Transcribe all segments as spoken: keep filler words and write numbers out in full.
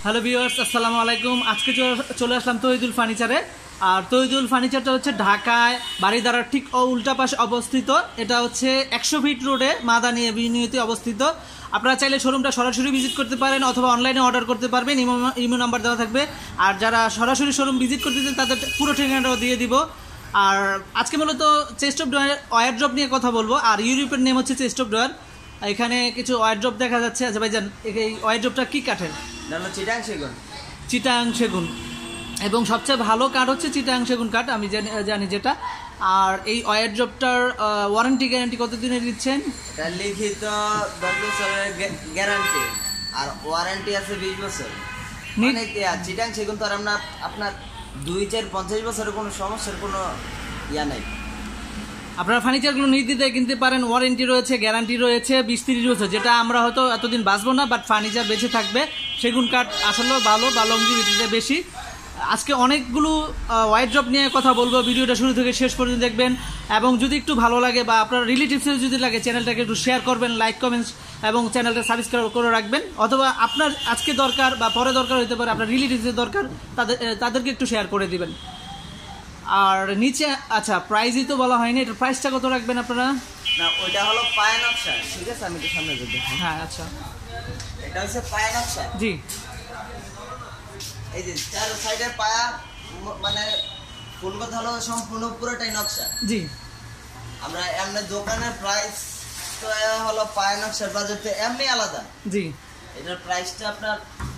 Hello viewers, আসসালামু আলাইকুম। আজকে চলে আসলাম তহিদুল ফার্নিচারে। আর তহিদুল ফার্নিচারটা হচ্ছে ঢাকায় বাড়িধারার ঠিক উল্টা পাশে অবস্থিত। এটা হচ্ছে একশো ফিট রোডে মাদানী এভিনিউতে অবস্থিত। আপনারা চাইলে শোরুমটা সরাসরি ভিজিট করতে পারেন অথবা অনলাইনে অর্ডার করতে পারবেন, ইমো ইমো নাম্বার দেওয়া থাকবে। আর যারা সরাসরি শোরুম ভিজিট করতে চান তাদের পুরো ঠিকানাটাও দিয়ে দিব। আর আজকে মূলত chest of drawer wardrobe নিয়ে কথা বলবো। আর ইউরোপের নেম হচ্ছে চেস্ট অফ ড্রয়ার। এখানে কিছু ওয়্যার ড্রপ দেখা যাচ্ছে। আচ্ছা ভাইজান, এই ওয়্যার ড্রপটা কী কাঠের? চিটাং সেগুন। চিটাং সেগুন, এবং সবচেয়ে ভালো কাঠ হচ্ছে চিটাং সেগুন কাঠ, আমি জানি জানি যেটা। আর এই ওয়্যার ড্রপটার ওয়ারেন্টি গ্যারান্টি কতদিনের দিচ্ছেন? এটা লিখিত দশ বছরের গ্যারান্টি, আর ওয়ারেন্টি আছে বিশ বছর। মানে চিটাং সেগুন তো আর আপনার আপনার দুই চার পঞ্চাশ বছরের কোনো সমস্যার কোনো ইয়া নাই। আপনারা ফার্নিচারগুলো নির্দ্বিধায় কিনতে পারেন। ওয়ারেন্টি রয়েছে, গ্যারান্টি রয়েছে, বিশ তিরিশ বছর, যেটা আমরা হয়তো এতদিন বাঁচবো না, বাট ফার্নিচার বেঁচে থাকবে। সেগুন কাঠ আসলেও ভালো বা লংজিভিটিতে বেশি। আজকে অনেকগুলো ওয়্যার ড্রপ নিয়ে কথা বলবো। ভিডিওটা শুরু থেকে শেষ পর্যন্ত দেখবেন, এবং যদি একটু ভালো লাগে বা আপনার রিলেটিভসের যদি লাগে চ্যানেলটাকে একটু শেয়ার করবেন, লাইক কমেন্টস এবং চ্যানেলটা সাবস্ক্রাইব করে রাখবেন। অথবা আপনার আজকে দরকার বা পরে দরকার হতে পারে, আপনার রিলেটিভসের দরকার, তাদের তাদেরকে একটু শেয়ার করে দিবেন। আর নিচে আচ্ছা প্রাইসই তো বলা হয়নি, এটা প্রাইসটা কত রাখবেন আপনারা? না, ওইটা হলো পায়া নকশা, ঠিক আছে? আমি তো সামনে যদি হ্যাঁ আচ্ছা, এটা হচ্ছে পায়া নকশা। জি, এই যে চার সাইডের পায়া, মানে ফুল কথা হলো সম্পূর্ণ পুরোটাই নকশা। জি, আমরা এমনি দোকানের প্রাইস তো হলো পায়া নকশার বাজেট এমনি আলাদা। জি, এটার প্রাইসটা আপনার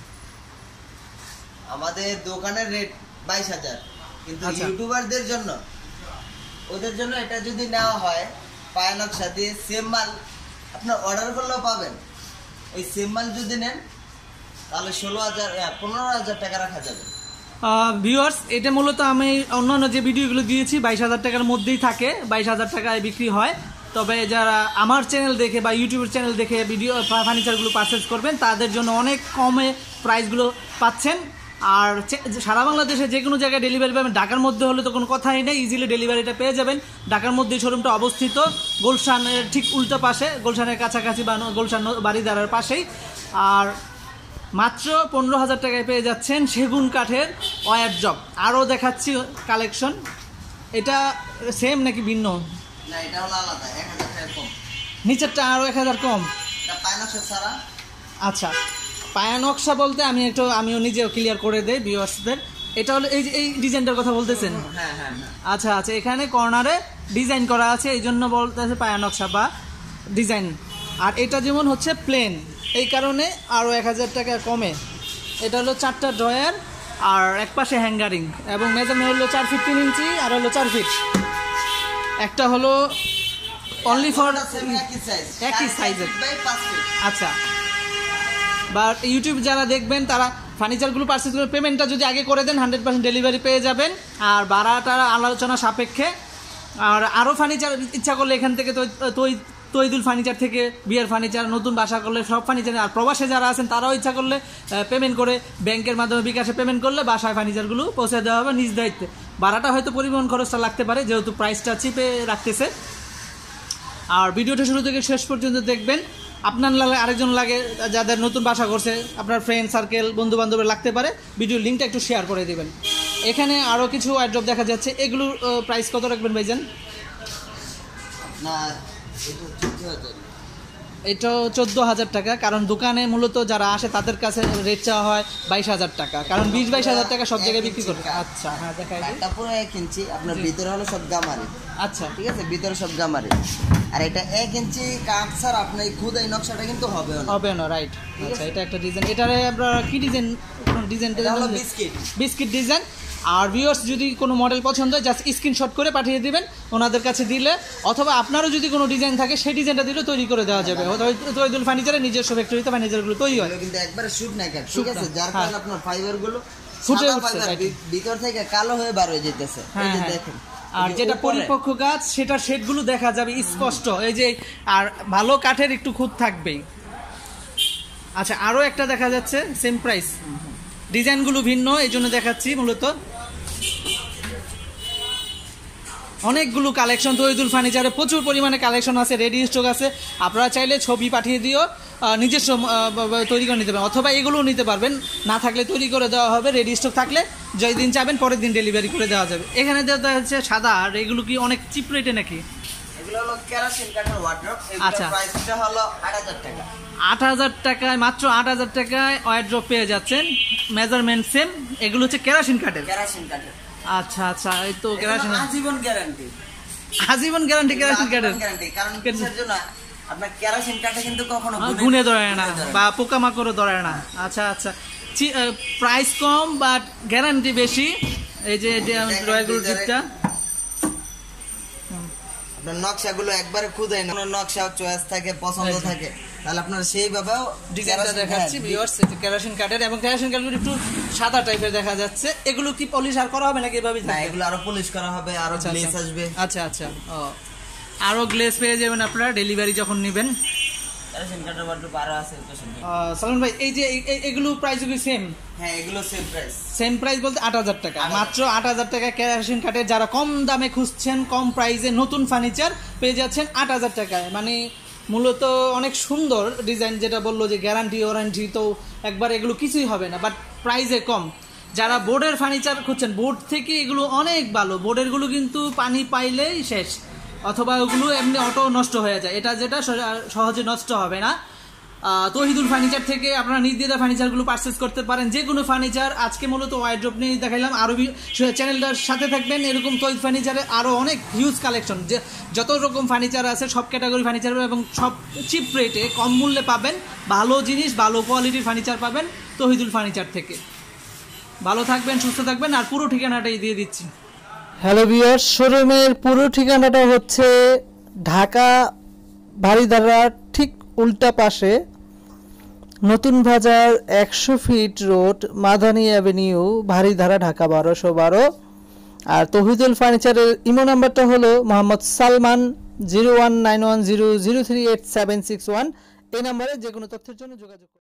আমাদের দোকানের রেট বাইশ হাজার, কিন্তু ইউটিউবারদের জন্য ওদের জন্য এটা যদি নেওয়া হয় পায়া নকশা দিয়ে সেম মাল আপনার অর্ডার করলেও পাবেন। ওই সেম মাল যদি নেন তাহলে ষোলো হাজার পনেরো হাজার টাকা রাখা যাবে। ভিউয়ার্স, এটা মূলত আমি অন্যান্য যে ভিডিওগুলো দিয়েছি বাইশ হাজার টাকার মধ্যেই থাকে, বাইশ হাজার টাকায় বিক্রি হয়। তবে যারা আমার চ্যানেল দেখে বা ইউটিউবের চ্যানেল দেখে ভিডিও ফার্নিচারগুলো পারচেজ করবেন তাদের জন্য অনেক কমে প্রাইসগুলো পাচ্ছেন। আর সারা বাংলাদেশে যে কোনো জায়গায় ডেলিভারি পাবেন। ঢাকার মধ্যে হলে তো কোনো কথাই নেই, ইজিলি ডেলিভারিটা পেয়ে যাবেন। ঢাকার মধ্যে শোরুমটা অবস্থিত গুলশানের ঠিক উল্টো পাশে, গুলশানের কাছাকাছি বা গুলশান বাড়িধারার পাশেই। আর মাত্র পনেরো হাজার টাকায় পেয়ে যাচ্ছেন সেগুন কাঠের ওয়্যার ড্রপ। আরও দেখাচ্ছি কালেকশন। এটা সেম নাকি ভিন্ন? না, এটা হলো আলাদা, এক হাজার টাকা কম। নিচেরটা আরও এক হাজার কম। পায়া নকশা ছাড়া। আচ্ছা, পায়া নকশা বলতে আমি একটু আমিও নিজেও ক্লিয়ার করে দেই ভিউয়ার্সদের। এটা হলো এই যে এই ডিজাইনটার কথা বলতেছেন? হ্যাঁ হ্যাঁ। আচ্ছা আচ্ছা, এখানে কর্নারে ডিজাইন করা আছে, এই জন্য বলতেছে পায়া নকশা বা ডিজাইন। আর এটা যেমন হচ্ছে প্লেন, এই কারণে আরও এক হাজার টাকা কমে। এটা হলো চারটা ড্রয়ার আর এক পাশে হ্যাঙ্গারিং, এবং মেজারমেন্ট হলো চার ফিট তিন ইঞ্চি আর হলো চার ফিট। একটা হলো অনলি ফর একই সাইজের। আচ্ছা, বা ইউটিউব যারা দেখবেন তারা ফার্নিচারগুলো পারচেজ করে পেমেন্টটা যদি আগে করে দেন হান্ড্রেড পার্সেন্ট ডেলিভারি পেয়ে যাবেন। আর ভাড়াটা আলোচনা সাপেক্ষে। আর আরও ফার্নিচার ইচ্ছা করলে এখান থেকে তহিদুল ফার্নিচার থেকে বিয়ের ফার্নিচার, নতুন বাসা করলে সব ফার্নিচার। আর প্রবাসে যারা আছেন তারাও ইচ্ছা করলে পেমেন্ট করে ব্যাংকের মাধ্যমে বিকাশে পেমেন্ট করলে বাসায় ফার্নিচারগুলো পৌঁছে দেওয়া হবে নিজ দায়িত্বে। ভাড়াটা হয়তো পরিবহন খরচটা লাগতে পারে, যেহেতু প্রাইসটা চিপে রাখতেছে। আর ভিডিওটা শুরু থেকে শেষ পর্যন্ত দেখবেন। আপনার লাগে, আরেকজন লাগে, যাদের নতুন বাসা করছে, আপনার ফ্রেন্ড সার্কেল বন্ধু বান্ধবের লাগতে পারে, ভিডিওর লিঙ্কটা একটু শেয়ার করে দেবেন। এখানে আরও কিছু ওয়্যার ড্রপ দেখা যাচ্ছে। এগুলোর প্রাইস কত রাখবেন ভাইজান? এটা চোদ্দো হাজার টাকা, কারণ দোকানে মূলত যারা আসে তাদের কাছে রেট চাওয়া হয় বাইশ হাজার টাকা, কারণ বিশ বাইশ হাজার টাকা সব জায়গায় বিক্রি করে। আচ্ছা হ্যাঁ, দেখাই পুরো এক ইঞ্চি, আপনার ভিতরে হলো সব গামারি। আচ্ছা ঠিক আছে, ভিতরে সব গামারি। আর এটা এক ইঞ্চি কাঠ স্যার, আপনার খুদ এই নকশাটা কিন্তু হবে না, হবে না, রাইট। আচ্ছা, এটা একটা ডিজাইন। এটারে আমরা কি ডিজাইন? ডিজাইনটা হলো বিস্কিট বিস্কিট ডিজাইন। আর ভিউয়ার্স যদি কোনো মডেল পছন্দ হয় জাস্ট স্ক্রিনশট করে পাঠিয়ে দিবেন ওনাদের কাছে দিলে, অথবা আপনারও যদি কোনো ডিজাইন থাকে সেই ডিজাইনটা দিলে তৈরি করে দেওয়া যাবে। তহিদুল ফার্নিচারে নিজস্ব ফ্যাক্টরিতে ফার্নিচারগুলো তৈরি হয়, কিন্তু একবারে শুট নাই কাট, ঠিক আছে? যার কারণে আপনার ফাইবারগুলো ফুটে উঠছে, ভিতর থেকে কালো হয়ে বার হয়ে যেতেছে। এই যে দেখেন, আর যেটা পরিপক্ক গাছ সেটা শেডগুলো দেখা যাবে স্পষ্ট। এই যে, আর ভালো কাঠের একটু খুঁত থাকবেই। আচ্ছা, আরও একটা দেখা যাচ্ছে সেম প্রাইস, ডিজাইনগুলো ভিন্ন, এই জন্য দেখাচ্ছি মূলত। অনেকগুলো কালেকশন তহিদুল ফার্নিচারে প্রচুর পরিমাণে কালেকশন আছে, রেডি স্টক আছে। আপনারা চাইলে ছবি পাঠিয়ে দিও, নিজস্ব তৈরি করে নিতে পারেন, অথবা এগুলোও নিতে পারবেন, না থাকলে তৈরি করে দেওয়া হবে, রেডি স্টক থাকলে যেই দিন চাবেন পরের দিন ডেলিভারি করে দেওয়া যাবে। এখানে দেওয়া হচ্ছে সাদা, আর এগুলো কি অনেক চিপ রেটে নাকি? এগুলো হলো কেরোসিন কাঠের ওয়ার্ড্রপ, আচ্ছা। এগুলোর প্রাইসটা হলো আট হাজার টাকা। আট হাজার টাকায়, মাত্র আট হাজার টাকায় ওয়ার্ড্রপ পেয়ে যাচ্ছেন, মেজারমেন্ট সেম। এগুলো হচ্ছে কেরোসিন কাঠের। কেরোসিন কাঠের। আচ্ছা আচ্ছা, এই তো কেরোসিন আজীবন গ্যারান্টি। আজীবন গ্যারান্টি কেরোসিন কাঠের। গ্যারান্টি, কারণ কিসের জন্য? আপনার কেরোসিন কাঠে কিন্তু কখনো গুনে ধরে না বা পোকামাকড়ও ধরে না। আচ্ছা আচ্ছা, প্রাইস কম বাট গ্যারান্টি বেশি। এই যে ড্রয়ারগুলোর দিকটা, আপনার নকশাগুলো একবারে খুদাই না, নকশা চয়েস থাকে, পছন্দ থাকে, তাহলে আপনার সেইভাবেও ডিজাইনটা দেখাচ্ছি ভিউয়ার্স। এটা কেরোসিন কাঠের, এবং কেরোসিন কাঠগুলো একটু সাদা টাইপের দেখা যাচ্ছে। এগুলো কি পলিশ আর করা হবে নাকি এভাবেই না, থাকবে? এগুলো আরো পলিশ করা হবে, আরো গ্লেজ আসবে। আচ্ছা আচ্ছা, ও আরো গ্লেজ পেয়ে যাবেন আপনারা ডেলিভারি যখন নেবেন। কেরোসিন কাঠের ওয়ার্ড্রপ আরো আছে। সালমান ভাই, এই যে এগুলো প্রাইস কি সেম? হ্যাঁ, এগুলো সেম প্রাইস। সেম প্রাইস বলতে আট হাজার টাকা, মাত্র আট হাজার টাকা কেরোসিন কাঠের। যারা কম দামে খুঁজছেন, কম প্রাইসে নতুন ফার্নিচার পেয়ে যাচ্ছেন আট হাজার টাকায়। মানে মূলত অনেক সুন্দর ডিজাইন, যেটা বললো যে গ্যারান্টি ওয়ারেন্টি, তো একবার এগুলো কিছুই হবে না, বাট প্রাইসে কম। যারা বোর্ডের ফার্নিচার খুঁজছেন, বোর্ড থেকে এগুলো অনেক ভালো। বোর্ডেরগুলো কিন্তু পানি পাইলেই শেষ, অথবা ওগুলো এমনি অটো নষ্ট হয়ে যায়। এটা যেটা সহজে নষ্ট হবে না। তহিদুল ফার্নিচার থেকে আপনারা নির্দ্বিধায় ফার্নিচারগুলো পারচেস করতে পারেন, যে কোনো ফার্নিচার। আজকে মূলত ওয়ার্ড্রপ নিয়ে দেখাইলাম, আরও চ্যানেলটার সাথে থাকবেন। এরকম তহিদ ফার্নিচারে আরও অনেক হিউজ কালেকশন, যে যত রকম ফার্নিচার আছে সব ক্যাটাগরি ফার্নিচার, এবং সব চিপ রেটে কম মূল্যে পাবেন। ভালো জিনিস, ভালো কোয়ালিটির ফার্নিচার পাবেন তহিদুল ফার্নিচার থেকে। ভালো থাকবেন, সুস্থ থাকবেন, আর পুরো ঠিকানাটাই দিয়ে দিচ্ছি। হ্যালো ভিউয়ার্স, শোরুমের পুরো ঠিকানাটা হচ্ছে ঢাকা বারিধারার ঠিক উল্টা পাশে, নতুন বাজার একশো feet road, Madani avenue, Baridhara, Dhaka বারোশো বারো। আর তহিদুল ফার্নিচারের ইমো নাম্বারটা হলো Mohammad Salman, zero one nine one zero zero three eight seven six one. এই নাম্বারে যে কোনো তথ্যের জন্য যোগাযোগ করুন।